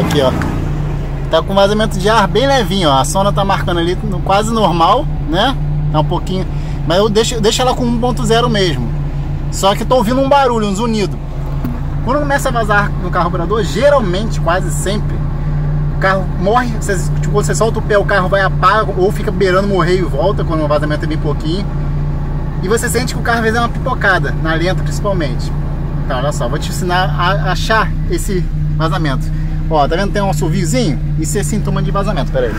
Aqui, ó. Tá com vazamento de ar bem levinho, ó. A sonda tá marcando ali quase normal, né? Tá um pouquinho... Mas eu deixo ela com 1.0 mesmo. Só que tô ouvindo um barulho, um zunido. Quando começa a vazar no carburador, geralmente, quase sempre, o carro morre. Tipo, você solta o pé, o carro vai apagar ou fica beirando morrer e volta, quando o vazamento é bem pouquinho. E você sente que o carro às vezes é uma pipocada, na lenta principalmente. Então, olha só, vou te ensinar a achar esse vazamento. Ó, tá vendo? Tem um assoviozinho? Isso é sintoma de vazamento, pera aí.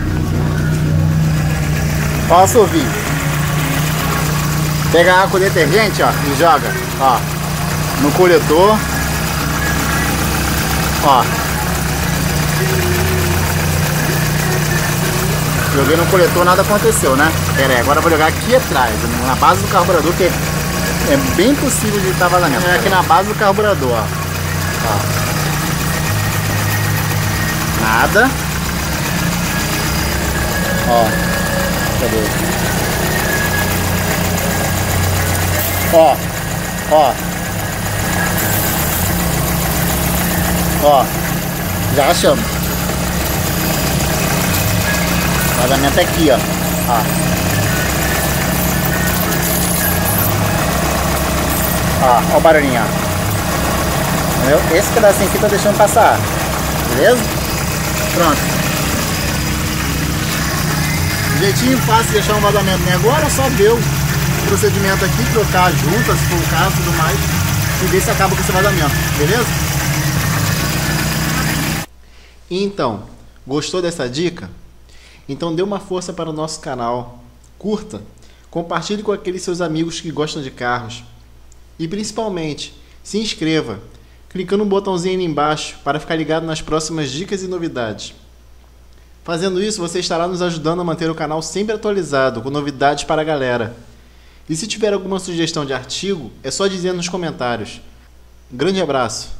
Ó o assovio. Pega água com detergente, ó, e joga, ó, no coletor. Ó. Joguei no coletor, nada aconteceu, né? Pera aí, agora eu vou jogar aqui atrás, na base do carburador, que é bem possível de estar vazamento. É aqui na base do carburador, ó. Ó. Nada. Ó. Cadê? Ó. Ó. Ó. Já achamos. Vazamento aqui, ó. Ó. Ó o barulhinho, ó. Entendeu? Esse pedacinho aqui tá deixando passar. Beleza? Pronto. Jeitinho fácil de deixar um vazamento, né? Agora é só ver o procedimento aqui, trocar as juntas, se for o caso, tudo mais, e ver se acaba com esse vazamento, beleza? Então, gostou dessa dica? Então dê uma força para o nosso canal, curta, compartilhe com aqueles seus amigos que gostam de carros e principalmente se inscreva, clicando no botãozinho ali embaixo para ficar ligado nas próximas dicas e novidades. Fazendo isso, você estará nos ajudando a manter o canal sempre atualizado, com novidades para a galera. E se tiver alguma sugestão de artigo, é só dizer nos comentários. Um grande abraço!